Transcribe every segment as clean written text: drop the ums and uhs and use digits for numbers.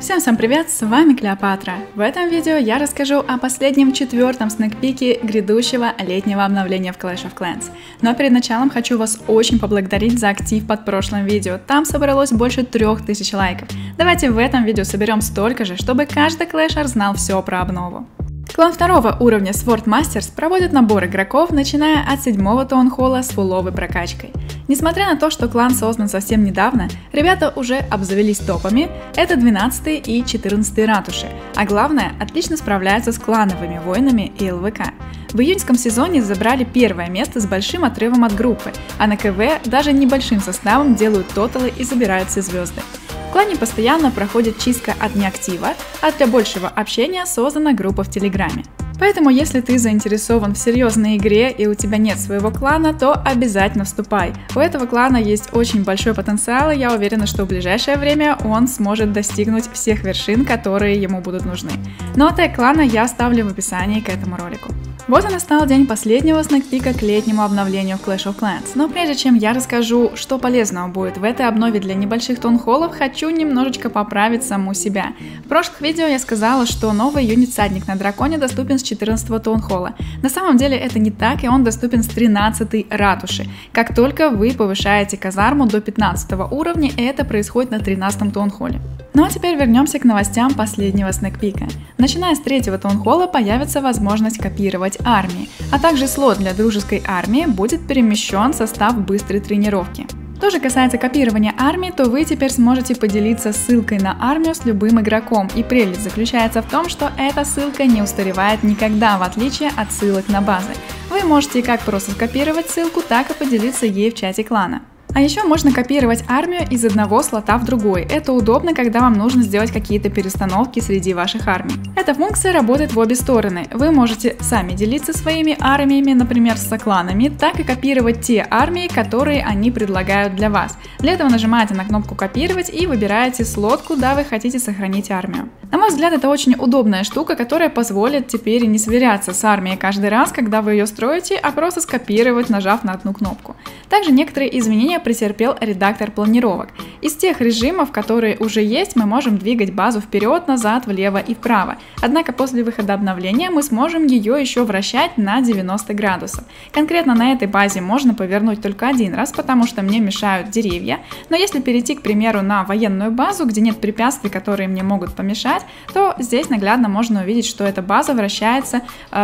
Всем привет, с вами Клеопатра. В этом видео я расскажу о последнем четвертом снэкпике грядущего летнего обновления в Clash of Clans. Но перед началом хочу вас очень поблагодарить за актив под прошлым видео, там собралось больше 3000 лайков. Давайте в этом видео соберем столько же, чтобы каждый клэшер знал все про обнову. Клан второго уровня Sword Masters проводит набор игроков, начиная от 7-го таунхолла с фуловой прокачкой. Несмотря на то, что клан создан совсем недавно, ребята уже обзавелись топами, это 12 и 14 ратуши, а главное, отлично справляются с клановыми войнами и ЛВК. В июньском сезоне забрали первое место с большим отрывом от группы, а на КВ даже небольшим составом делают тоталы и забирают все звезды. В клане постоянно проходит чистка от неактива, а для большего общения создана группа в Телеграме. Поэтому, если ты заинтересован в серьезной игре и у тебя нет своего клана, то обязательно вступай. У этого клана есть очень большой потенциал, и я уверена, что в ближайшее время он сможет достигнуть всех вершин, которые ему будут нужны. Ну а тег клана я оставлю в описании к этому ролику. Вот и настал день последнего снэкпика к летнему обновлению в Clash of Clans. Но прежде чем я расскажу, что полезного будет в этой обнове для небольших таунхоллов, хочу немножечко поправить саму себя. В прошлых видео я сказала, что новый юнит Всадник на драконе доступен с 14-го таунхолла. На самом деле это не так, и он доступен с 13-й ратуши. Как только вы повышаете казарму до 15 уровня, это происходит на 13-м таунхолле. Ну а теперь вернемся к новостям последнего снэкпика. Начиная с 3-го таунхолла появится возможность копировать армии, а также слот для дружеской армии будет перемещен в состав быстрой тренировки. Что же касается копирования армии, то вы теперь сможете поделиться ссылкой на армию с любым игроком, и прелесть заключается в том, что эта ссылка не устаревает никогда, в отличие от ссылок на базы. Вы можете как просто скопировать ссылку, так и поделиться ей в чате клана. А еще можно копировать армию из одного слота в другой. Это удобно, когда вам нужно сделать какие-то перестановки среди ваших армий. Эта функция работает в обе стороны. Вы можете сами делиться своими армиями, например, с сокланами, так и копировать те армии, которые они предлагают для вас. Для этого нажимаете на кнопку «Копировать» и выбираете слот, куда вы хотите сохранить армию. На мой взгляд, это очень удобная штука, которая позволит теперь не сверяться с армией каждый раз, когда вы ее строите, а просто скопировать, нажав на одну кнопку. Также некоторые изменения претерпел редактор планировок. Из тех режимов, которые уже есть, мы можем двигать базу вперед, назад, влево и вправо. Однако после выхода обновления мы сможем ее еще вращать на 90 градусов. Конкретно на этой базе можно повернуть только один раз, потому что мне мешают деревья. Но если перейти, к примеру, на военную базу, где нет препятствий, которые мне могут помешать, то здесь наглядно можно увидеть, что эта база вращается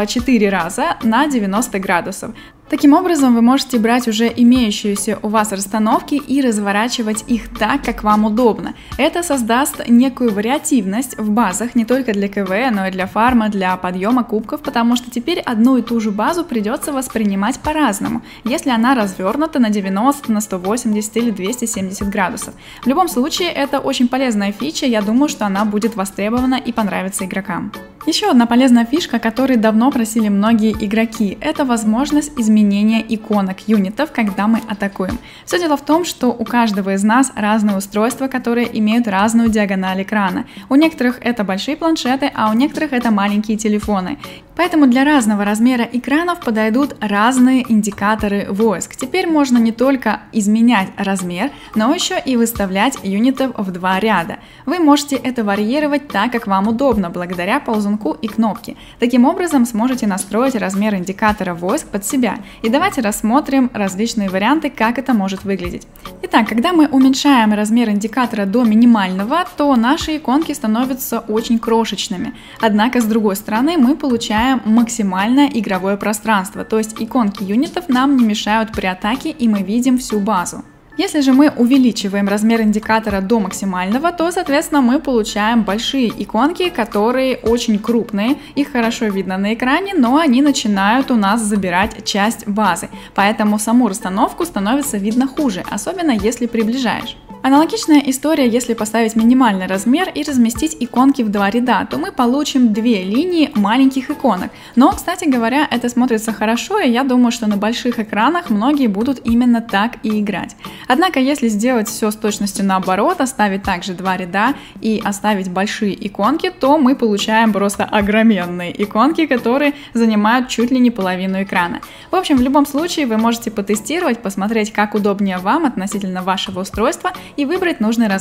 4 раза на 90 градусов. Таким образом, вы можете брать уже имеющиеся у вас расстановки и разворачивать их так, как вам удобно. Это создаст некую вариативность в базах не только для КВ, но и для фарма, для подъема кубков, потому что теперь одну и ту же базу придется воспринимать по-разному, если она развернута на 90, на 180 или 270 градусов. В любом случае, это очень полезная фича, я думаю, что она будет востребована и понравится игрокам. Еще одна полезная фишка, которой давно просили многие игроки, это возможность изменения иконок юнитов, когда мы атакуем. Все дело в том, что у каждого из нас разные устройства, которые имеют разную диагональ экрана. У некоторых это большие планшеты, а у некоторых это маленькие телефоны. Поэтому для разного размера экранов подойдут разные индикаторы войск. Теперь можно не только изменять размер, но еще и выставлять юнитов в 2 ряда. Вы можете это варьировать так, как вам удобно, благодаря ползунку и кнопке. Таким образом сможете настроить размер индикатора войск под себя. И давайте рассмотрим различные варианты, как это может выглядеть. Итак, когда мы уменьшаем размер индикатора до минимального, то наши иконки становятся очень крошечными. Однако, с другой стороны, мы получаем максимальное игровое пространство, то есть иконки юнитов нам не мешают при атаке, и мы видим всю базу. Если же мы увеличиваем размер индикатора до максимального, то, соответственно, мы получаем большие иконки, которые очень крупные, их хорошо видно на экране, но они начинают у нас забирать часть базы, поэтому саму расстановку становится видно хуже, особенно если приближаешь. Аналогичная история, если поставить минимальный размер и разместить иконки в 2 ряда, то мы получим 2 линии маленьких иконок. Но, кстати говоря, это смотрится хорошо, и я думаю, что на больших экранах многие будут именно так и играть. Однако, если сделать все с точностью наоборот, оставить также 2 ряда и оставить большие иконки, то мы получаем просто огроменные иконки, которые занимают чуть ли не половину экрана. В общем, в любом случае вы можете потестировать, посмотреть, как удобнее вам относительно вашего устройства и выбрать нужный размер.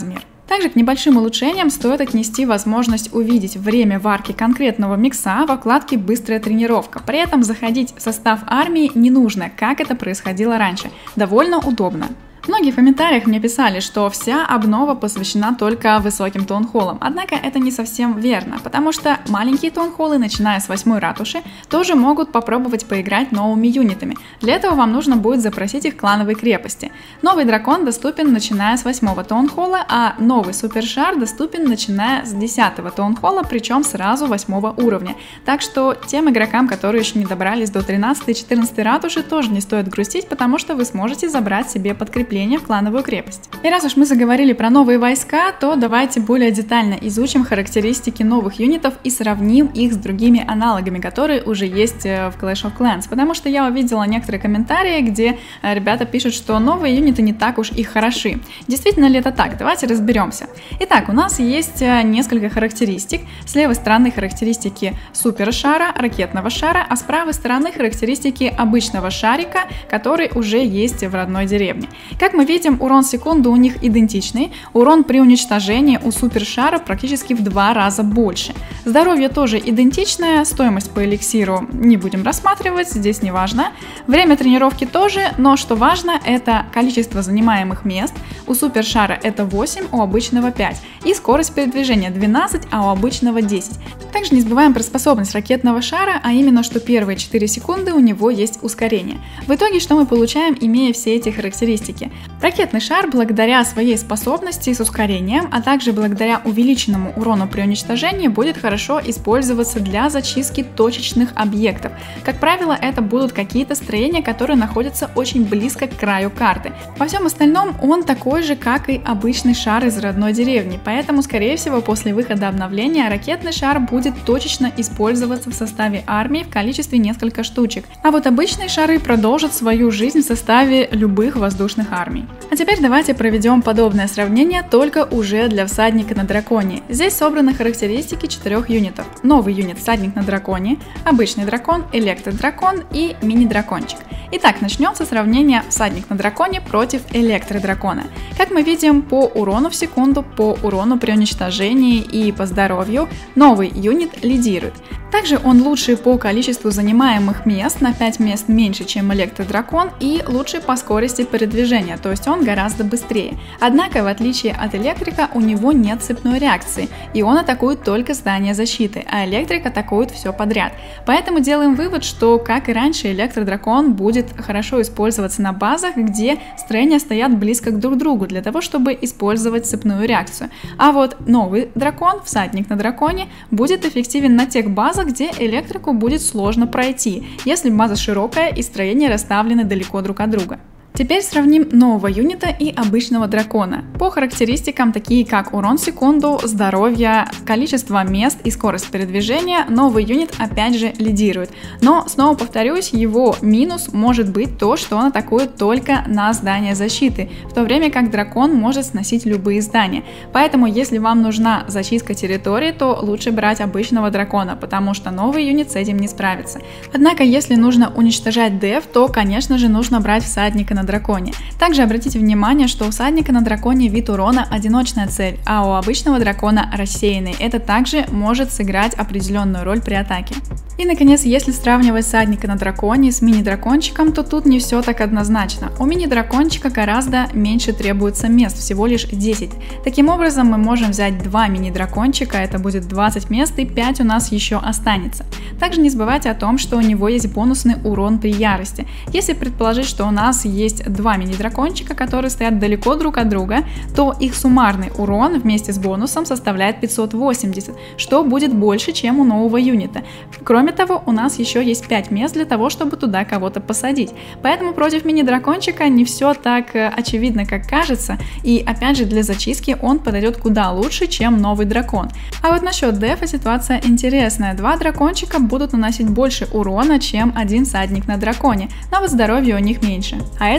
Также к небольшим улучшениям стоит отнести возможность увидеть время варки конкретного микса во вкладке «Быстрая тренировка». При этом заходить в состав армии не нужно, как это происходило раньше. Довольно удобно. Многие в комментариях мне писали, что вся обнова посвящена только высоким таунхоллам, однако это не совсем верно, потому что маленькие таунхоллы, начиная с 8 ратуши, тоже могут попробовать поиграть новыми юнитами. Для этого вам нужно будет запросить их клановой крепости. Новый дракон доступен начиная с 8 таунхолла, а новый супершар доступен начиная с 10 таунхолла, причем сразу 8 уровня. Так что тем игрокам, которые еще не добрались до 13 и 14 ратуши, тоже не стоит грустить, потому что вы сможете забрать себе подкрепление в клановую крепость. И раз уж мы заговорили про новые войска, то давайте более детально изучим характеристики новых юнитов и сравним их с другими аналогами, которые уже есть в Clash of Clans, потому что я увидела некоторые комментарии, где ребята пишут, что новые юниты не так уж и хороши. Действительно ли это так? Давайте разберемся. Итак, у нас есть несколько характеристик. С левой стороны характеристики супершара, ракетного шара, а с правой стороны характеристики обычного шарика, который уже есть в родной деревне. Как мы видим, урон в секунду у них идентичный, урон при уничтожении у супершара практически в 2 раза больше. Здоровье тоже идентичное, стоимость по эликсиру не будем рассматривать, здесь не важно. Время тренировки тоже, но что важно, это количество занимаемых мест. У супершара это 8, у обычного 5. И скорость передвижения 12, а у обычного 10. Также не забываем про способность ракетного шара, а именно, что первые 4 секунды у него есть ускорение. В итоге, что мы получаем, имея все эти характеристики? Ракетный шар, благодаря своей способности с ускорением, а также благодаря увеличенному урону при уничтожении, будет хорошо использоваться для зачистки точечных объектов. Как правило, это будут какие-то строения, которые находятся очень близко к краю карты. Во всем остальном он такой же, как и обычный шар из родной деревни, поэтому, скорее всего, после выхода обновления ракетный шар будет точечно использоваться в составе армии в количестве несколько штучек. А вот обычные шары продолжат свою жизнь в составе любых воздушных армий. А теперь давайте проведем подобное сравнение, только уже для всадника на драконе. Здесь собраны характеристики 4 юнитов. Новый юнит всадник на драконе, обычный дракон, электродракон и мини-дракончик. Итак, начнем со сравнения всадник на драконе против электродракона. Как мы видим, по урону в секунду, по урону при уничтожении и по здоровью новый юнит лидирует. Также он лучший по количеству занимаемых мест, на 5 мест меньше, чем электродракон, и лучший по скорости передвижения, то есть он гораздо быстрее. Однако, в отличие от электрика, у него нет цепной реакции, и он атакует только здание защиты, а электрик атакует все подряд. Поэтому делаем вывод, что, как и раньше, электродракон будет хорошо использоваться на базах, где строения стоят близко друг к другу, для того, чтобы использовать цепную реакцию. А вот новый дракон, всадник на драконе, будет эффективен на тех базах, где электрику будет сложно пройти, если база широкая и строения расставлены далеко друг от друга. Теперь сравним нового юнита и обычного дракона. По характеристикам, такие как урон в секунду, здоровье, количество мест и скорость передвижения, новый юнит опять же лидирует. Но, снова повторюсь, его минус может быть то, что он атакует только на здание защиты, в то время как дракон может сносить любые здания. Поэтому, если вам нужна зачистка территории, то лучше брать обычного дракона, потому что новый юнит с этим не справится. Однако, если нужно уничтожать деф, то, конечно же, нужно брать всадника на драконе. Также обратите внимание, что у всадника на драконе вид урона одиночная цель, а у обычного дракона рассеянный. Это также может сыграть определенную роль при атаке. И наконец, если сравнивать всадника на драконе с мини-дракончиком, то тут не все так однозначно. У мини-дракончика гораздо меньше требуется мест, всего лишь 10. Таким образом, мы можем взять 2 мини-дракончика, это будет 20 мест, и 5 у нас еще останется. Также не забывайте о том, что у него есть бонусный урон при ярости. Если предположить, что у нас есть 2 мини-дракончика, которые стоят далеко друг от друга, то их суммарный урон вместе с бонусом составляет 580, что будет больше, чем у нового юнита. Кроме того, у нас еще есть 5 мест для того, чтобы туда кого-то посадить. Поэтому против мини-дракончика не все так очевидно, как кажется, и опять же для зачистки он подойдет куда лучше, чем новый дракон. А вот насчет дефа ситуация интересная. 2 дракончика будут наносить больше урона, чем один всадник на драконе, но вот здоровье у них меньше. А это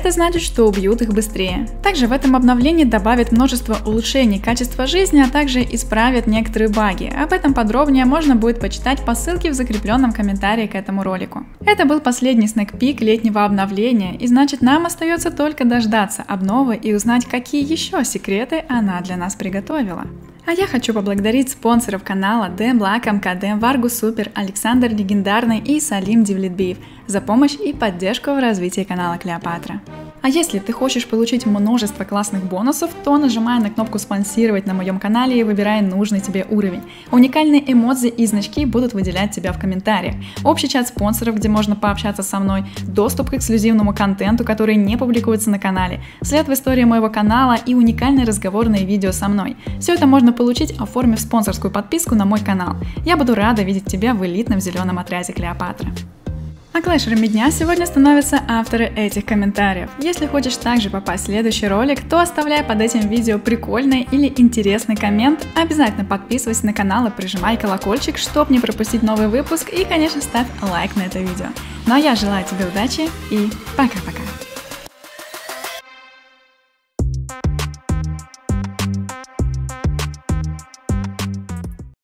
это значит, что убьют их быстрее. Также в этом обновлении добавят множество улучшений качества жизни, а также исправят некоторые баги. Об этом подробнее можно будет почитать по ссылке в закрепленном комментарии к этому ролику. Это был последний снэк-пик летнего обновления, и значит нам остается только дождаться обновы и узнать, какие еще секреты она для нас приготовила. А я хочу поблагодарить спонсоров канала Дэн Блак, МК, Варгу Супер, Александр Легендарный и Салим Девлетбиев за помощь и поддержку в развитии канала Клеопатра. А если ты хочешь получить множество классных бонусов, то нажимай на кнопку «Спонсировать» на моем канале и выбирай нужный тебе уровень. Уникальные эмодзи и значки будут выделять тебя в комментариях. Общий чат спонсоров, где можно пообщаться со мной, доступ к эксклюзивному контенту, который не публикуется на канале, след в истории моего канала и уникальные разговорные видео со мной. Все это можно получить, оформив спонсорскую подписку на мой канал. Я буду рада видеть тебя в элитном зеленом отряде Клеопатра. А клэшерами дня сегодня становятся авторы этих комментариев. Если хочешь также попасть в следующий ролик, то оставляй под этим видео прикольный или интересный коммент, обязательно подписывайся на канал и прижимай колокольчик, чтобы не пропустить новый выпуск, и, конечно, ставь лайк на это видео. Ну а я желаю тебе удачи и пока-пока!